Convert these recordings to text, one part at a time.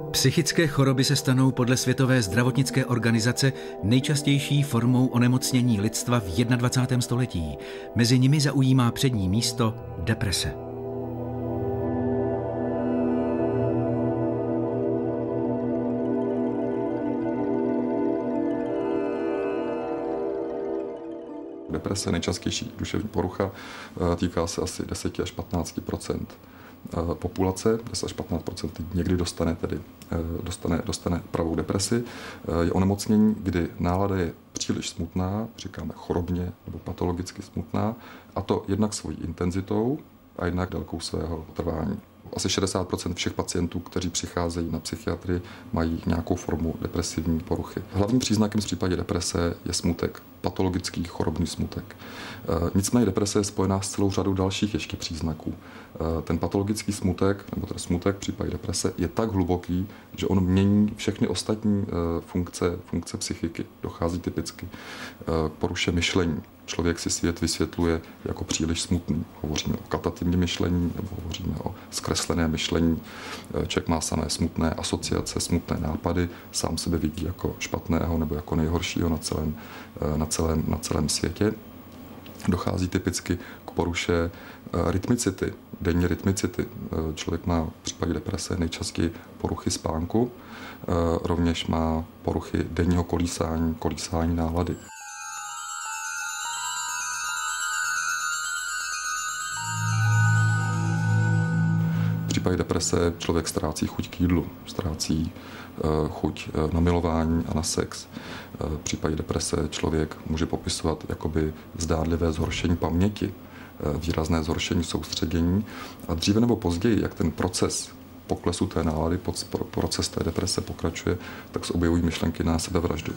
Psychické choroby se stanou podle Světové zdravotnické organizace nejčastější formou onemocnění lidstva v 21. století. Mezi nimi zaujímá přední místo deprese. Deprese, nejčastější duševní porucha, týká se asi 10 až 15 populace, 10 až 15% někdy dostane pravou depresi. Je onemocnění, kdy nálada je příliš smutná, říkáme chorobně nebo patologicky smutná, a to jednak svojí intenzitou a jednak délkou svého trvání. Asi 60% všech pacientů, kteří přicházejí na psychiatrii, mají nějakou formu depresivní poruchy. Hlavním příznakem v případě deprese je smutek, patologický chorobný smutek. Nicméně deprese je spojená s celou řadou dalších ještě příznaků. Ten patologický smutek, nebo ten smutek v případě deprese, je tak hluboký, že on mění všechny ostatní funkce psychiky. Dochází typicky k poruše myšlení. Člověk si svět vysvětluje jako příliš smutný. Hovoříme o katativním myšlení nebo hovoříme o zkreslené myšlení. Člověk má samé smutné asociace, smutné nápady, sám sebe vidí jako špatného nebo jako nejhoršího na celém světě. Dochází typicky k poruše rytmicity, denní rytmicity. Člověk má v případě deprese nejčastěji poruchy spánku, rovněž má poruchy denního kolísání nálady. V případě deprese člověk ztrácí chuť k jídlu, ztrácí chuť na milování a na sex. V případě deprese člověk může popisovat jakoby zdádlivé zhoršení paměti, výrazné zhoršení soustředění a dříve nebo později, jak ten proces poklesu té nálady, proces té deprese pokračuje, tak se objevují myšlenky na sebevraždu.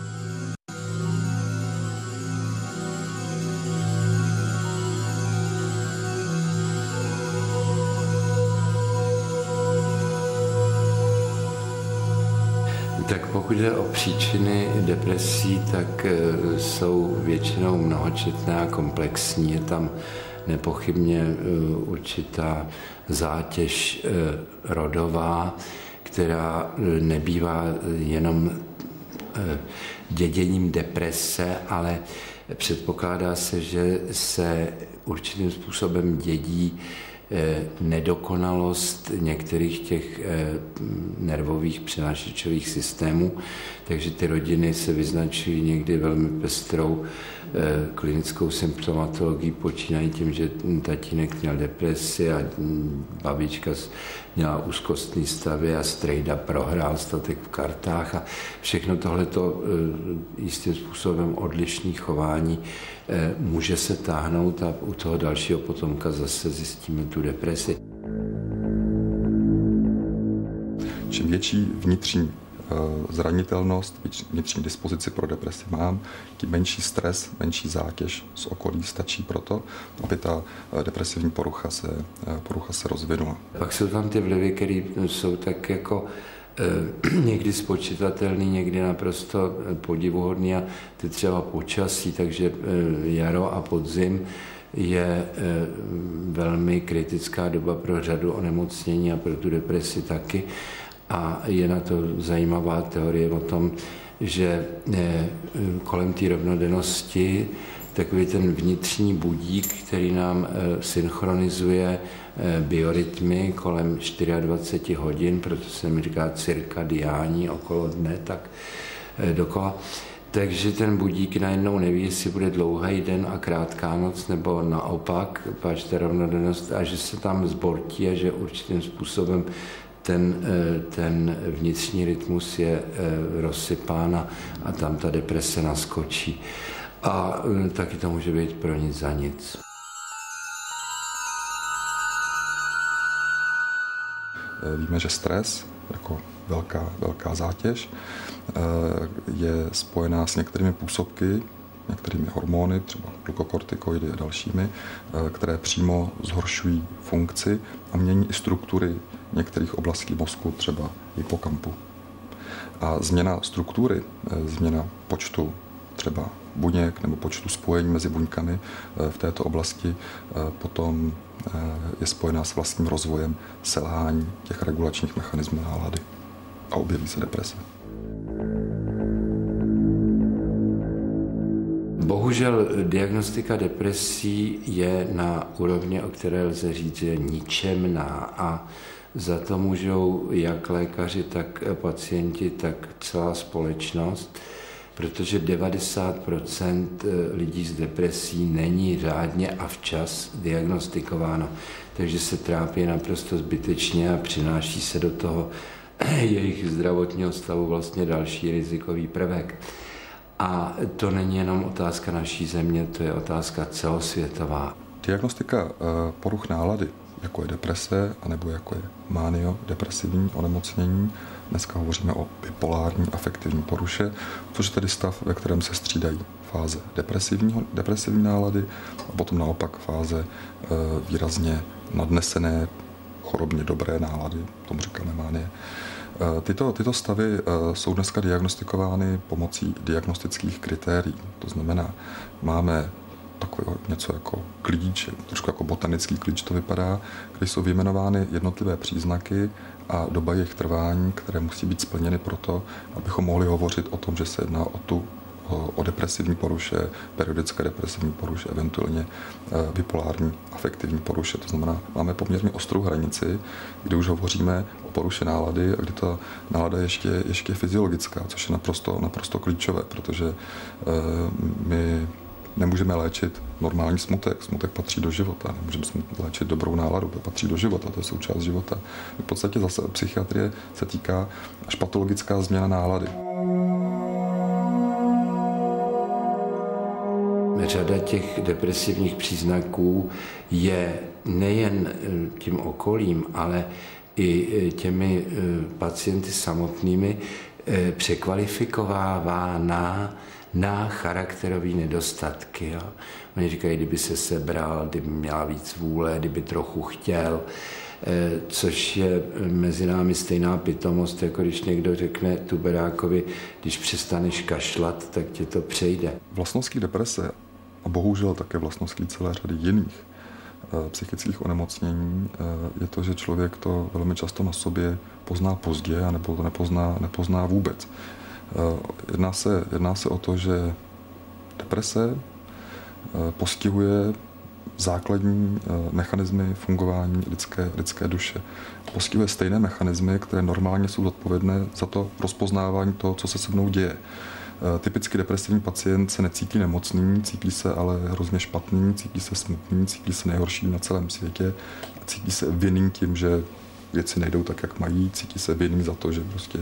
Tak pokud jde o příčiny depresí, tak jsou většinou mnohočetné a komplexní. Je tam nepochybně určitá zátěž rodová, která nebývá jenom děděním deprese, ale předpokládá se, že se určitým způsobem dědí nedokonalost některých těch nervových přenášečových systémů, takže ty rodiny se vyznačují někdy velmi pestrou klinickou symptomatologií, počínají tím, že tatínek měl depresi a babička měla úzkostný stavy a strejda prohrál statek v kartách a všechno tohleto jistým způsobem odlišný chování může se táhnout a u toho dalšího potomka zase zjistíme tu depresi. Čím větší vnitřní zranitelnost, vnitřní dispozici pro depresi mám, tím menší stres, menší zátěž z okolí stačí proto, aby ta depresivní porucha se rozvinula. Pak jsou tam ty vlivy, které jsou tak jako někdy spočitatelný, někdy naprosto podivuhodný a ty třeba počasí, takže jaro a podzim je velmi kritická doba pro řadu onemocnění a pro tu depresi taky. A je na to zajímavá teorie o tom, že kolem té rovnodennosti takový ten vnitřní budík, který nám synchronizuje biorytmy kolem 24 hodin, proto se mi říká cirkadiální okolo dne, tak dokola. Takže ten budík najednou neví, jestli bude dlouhý den a krátká noc, nebo naopak, páč ta rovnodennost, a že se tam zbortí a že určitým způsobem ten vnitřní rytmus je rozsypán a tam ta deprese naskočí. A taky to může být pro nic za nic. Víme, že stres jako velká zátěž je spojená s některými působky, některými hormony, třeba glukokortikoidy a dalšími, které přímo zhoršují funkci a mění i struktury některých oblastí mozku, třeba hypokampu. A změna struktury, změna počtu třeba buněk nebo počtu spojení mezi buňkami v této oblasti potom je spojená s vlastním rozvojem selhání těch regulačních mechanismů nálady. a objeví se deprese. Bohužel diagnostika depresí je na úrovni, o které lze říct, že ničemná, a za to můžou jak lékaři, tak pacienti, tak celá společnost, protože 90% lidí s depresí není řádně a včas diagnostikováno, takže se trápí naprosto zbytečně a přináší se do toho jejich zdravotního stavu vlastně další rizikový prvek. A to není jenom otázka naší země, to je otázka celosvětová. Diagnostika poruch nálady, jako je deprese, anebo jako je mánio-depresivní onemocnění. Dneska hovoříme o bipolární afektivní poruše, což je tedy stav, ve kterém se střídají fáze depresivní nálady a potom naopak fáze výrazně nadnesené, chorobně dobré nálady, tomu říkáme mánie. Tyto stavy jsou dneska diagnostikovány pomocí diagnostických kritérií. To znamená, máme takové něco jako klíč, trošku jako botanický klíč to vypadá, kde jsou vyjmenovány jednotlivé příznaky a doba jejich trvání, které musí být splněny proto, abychom mohli hovořit o tom, že se jedná o depresivní poruše, periodické depresivní poruše, eventuálně bipolární afektivní poruše. To znamená, máme poměrně ostrou hranici, kdy už hovoříme o poruše nálady a kdy ta nálada je ještě fyziologická, což je naprosto klíčové, protože my nemůžeme léčit normální smutek. Smutek patří do života. Nemůžeme léčit dobrou náladu, to patří do života, to je součást života. V podstatě zase psychiatrie se týká až patologická změna nálady. Řada těch depresivních příznaků je nejen tím okolím, ale i těmi pacienty samotnými překvalifikovávána na charakterové nedostatky. Jo. Oni říkají, kdyby se sebral, kdyby měla víc vůle, kdyby trochu chtěl, což je mezi námi stejná pitomost, jako když někdo řekne tuberákovi, když přestaneš kašlat, tak tě to přejde. Vlastností deprese a bohužel také vlastností celé řady jiných psychických onemocnění je to, že člověk to velmi často na sobě pozná pozdě, anebo to nepozná vůbec. Jedná se o to, že deprese postihuje základní mechanismy fungování lidské duše. Postihuje stejné mechanismy, které normálně jsou zodpovědné za to rozpoznávání toho, co se se mnou děje. Typicky depresivní pacient se necítí nemocný, cítí se ale hrozně špatný, cítí se smutný, cítí se nejhorší na celém světě, cítí se vinným tím, že věci nejdou tak, jak mají, cítí se vinný za to, že prostě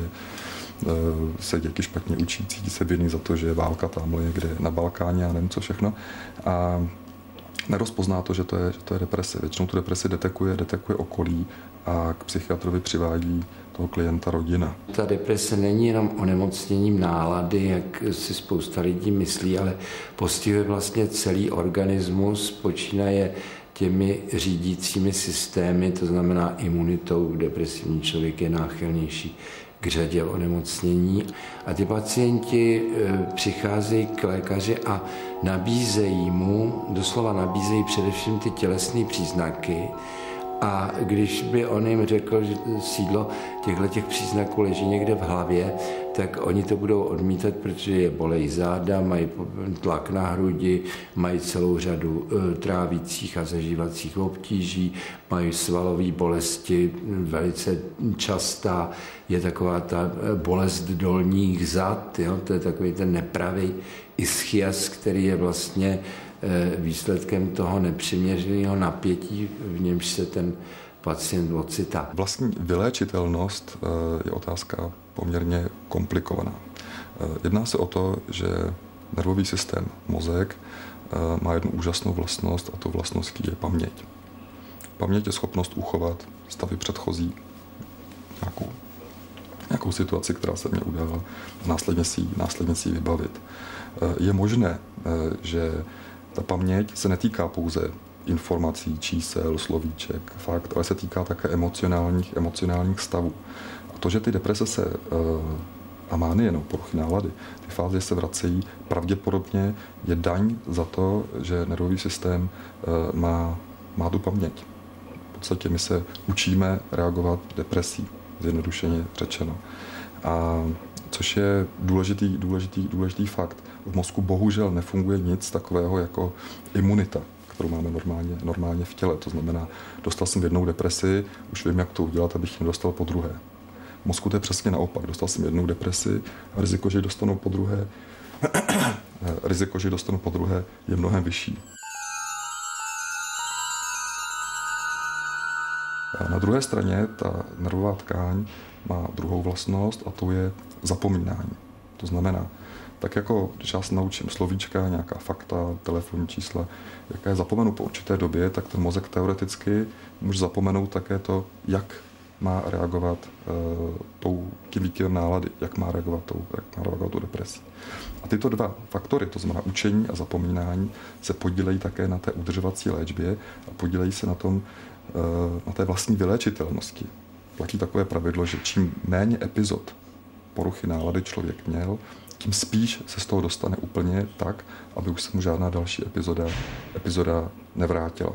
se děti špatně učí, cítí se vinný za to, že je válka tamhle někde na Balkáně a nevím co všechno. A nerozpozná to, že to je deprese. Většinou tu depresi detekuje okolí a k psychiatrovi přivádí toho klienta rodina. Ta deprese není jenom onemocněním nálady, jak si spousta lidí myslí, ale postihuje vlastně celý organismus, počínaje těmi řídícími systémy, to znamená imunitou. Depresivní člověk je náchylnější k řadě onemocnění. A ty pacienti přicházejí k lékaři a doslova nabízejí především ty tělesné příznaky. A když by on jim řekl, že sídlo těchto příznaků leží někde v hlavě, tak oni to budou odmítat, protože je bolejí záda, mají tlak na hrudi, mají celou řadu trávicích a zažívacích obtíží, mají svalové bolesti, velice častá je taková ta bolest dolních zad, jo? To je takový ten nepravý ischias, který je vlastně výsledkem toho nepřiměřeného napětí, v němž se ten pacient ocitá. Vlastní vyléčitelnost je otázka poměrně komplikovaná. Jedná se o to, že nervový systém, mozek, má jednu úžasnou vlastnost a to vlastností je paměť. Paměť je schopnost uchovat stavy předchozí, nějakou situaci, která se mě udála, a následně si ji vybavit. Je možné, že ta paměť se netýká pouze informací, čísel, slovíček, fakt, ale se týká také emocionálních stavů. A to, že ty deprese a mánie, poruchy nálady, ty fáze se vracejí, pravděpodobně je daň za to, že nervový systém má tu paměť. V podstatě my se učíme reagovat depresí, zjednodušeně řečeno. A což je důležitý fakt. V mozku bohužel nefunguje nic takového jako imunita, kterou máme normálně v těle. To znamená, dostal jsem jednou depresi, už vím, jak to udělat, abych ji nedostal po druhé. V mozku to je přesně naopak. Dostal jsem jednou depresi a riziko, že ji dostanu po druhé, je mnohem vyšší. A na druhé straně ta nervová tkáň má druhou vlastnost a to je zapomínání. To znamená, tak jako když já se naučím slovíčka, nějaká fakta, telefonní čísla, jaké je zapomenu po určité době, tak ten mozek teoreticky může zapomenout také to, jak má reagovat tím výkyvem nálady, jak má reagovat tou depresí. A tyto dva faktory, to znamená učení a zapomínání, se podílejí také na té udržovací léčbě a podílejí se na té vlastní vyléčitelnosti. Platí takové pravidlo, že čím méně epizod poruchy nálady člověk měl, tím spíš se z toho dostane úplně tak, aby už se mu žádná další epizoda nevrátila.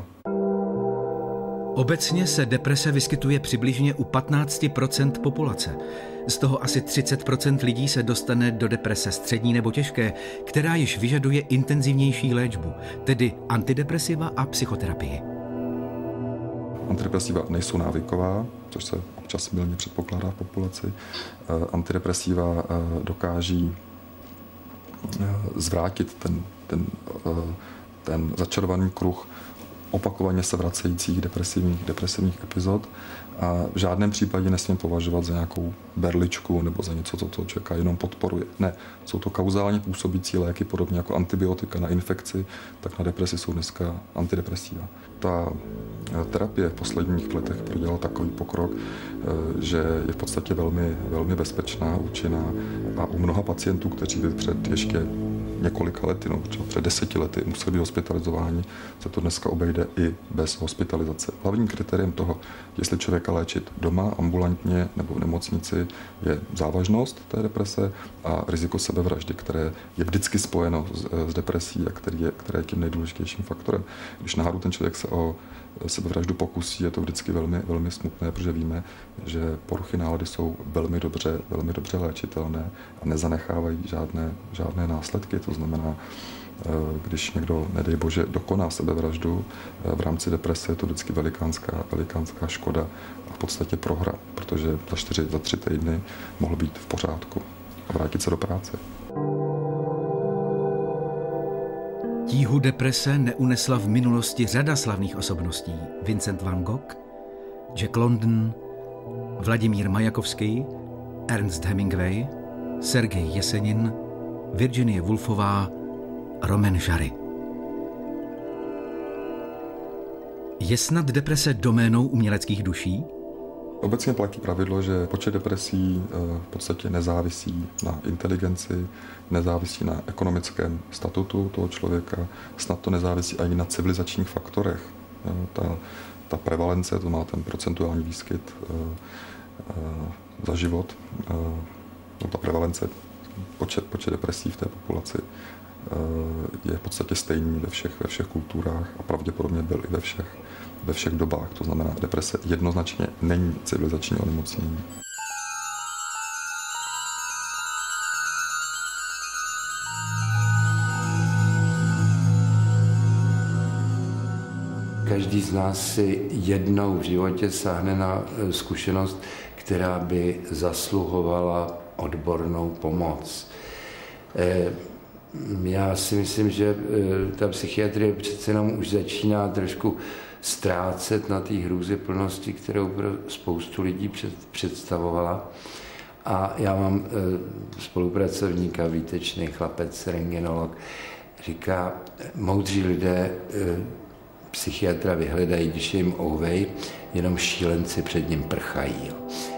Obecně se deprese vyskytuje přibližně u 15% populace. Z toho asi 30% lidí se dostane do deprese střední nebo těžké, která již vyžaduje intenzivnější léčbu, tedy antidepresiva a psychoterapii. Antidepresiva nejsou návyková, což se občas mylně předpokládá v populaci. Antidepresiva dokáží zvrátit ten začarovaný kruh opakovaně se vracejících depresivních epizod a v žádném případě nesmím považovat za nějakou berličku nebo za něco, co toho člověka jenom podporuje. Ne, jsou to kauzálně působící léky, podobně jako antibiotika na infekci, tak na depresi jsou dneska antidepresiva. Ta terapie v posledních letech prodělala takový pokrok, že je v podstatě velmi bezpečná, účinná a u mnoha pacientů, kteří by před ještě několika lety, no třeba před 10 lety museli být hospitalizováni, se to dneska obejde i bez hospitalizace. Hlavním kritériem toho, jestli člověka léčit doma, ambulantně nebo v nemocnici, je závažnost té deprese a riziko sebevraždy, které je vždycky spojeno s depresí a které je tím nejdůležitějším faktorem. Když náhodou ten člověk se o sebevraždu pokusí, je to vždycky velmi smutné, protože víme, že poruchy nálady jsou velmi dobře léčitelné a nezanechávají žádné následky. To znamená, když někdo, nedej bože, dokoná sebevraždu v rámci deprese, je to vždycky velikánská škoda a v podstatě prohra, protože za 3 týdny mohl být v pořádku a vrátit se do práce. Tíhu deprese neunesla v minulosti řada slavných osobností. Vincent van Gogh, Jack London, Vladimír Majakovský, Ernst Hemingway, Sergej Jesenin, Virginie Woolfová, Romain Gary. Je snad deprese doménou uměleckých duší? Obecně platí pravidlo, že počet depresí v podstatě nezávisí na inteligenci, nezávisí na ekonomickém statutu toho člověka, snad to nezávisí ani na civilizačních faktorech. Ta prevalence, to má ten procentuální výskyt za život, ta prevalence, počet depresí v té populaci je v podstatě stejný ve všech kulturách a pravděpodobně byl i ve všech dobách. To znamená, deprese jednoznačně není civilizační onemocnění. Každý z nás si jednou v životě sáhne na zkušenost, která by zasluhovala odbornou pomoc. Já si myslím, že ta psychiatrie přece jenom už začíná trošku ztrácet na té hrůzyplnosti, kterou pro spoustu lidí představovala. A já mám spolupracovníka, výtečný chlapec, rentgenolog, říká, moudří lidé psychiatra vyhledají, když je jim ouvej, jenom šílenci před ním prchají.